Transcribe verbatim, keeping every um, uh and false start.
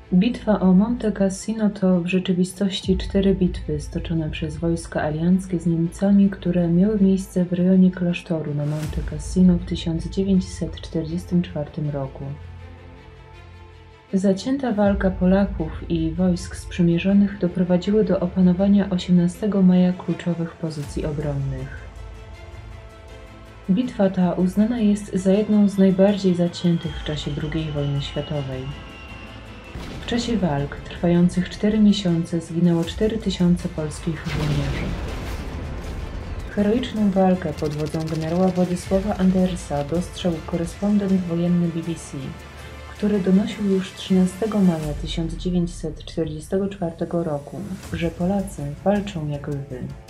Bitwa o Monte Cassino to w rzeczywistości cztery bitwy stoczone przez wojska alianckie z Niemcami, które miały miejsce w rejonie klasztoru na Monte Cassino w tysiąc dziewięćset czterdziestym czwartym roku. Zacięta walka Polaków i wojsk sprzymierzonych doprowadziły do opanowania osiemnastego maja kluczowych pozycji obronnych. Bitwa ta uznana jest za jedną z najbardziej zaciętych w czasie drugiej wojny światowej. W czasie walk, trwających cztery miesiące, zginęło cztery tysiące polskich żołnierzy. Heroiczną walkę pod wodzą generała Władysława Andersa dostrzegł korespondent wojenny B B C, który donosił już trzynastego maja tysiąc dziewięćset czterdziestego czwartego roku, że Polacy walczą jak lwy.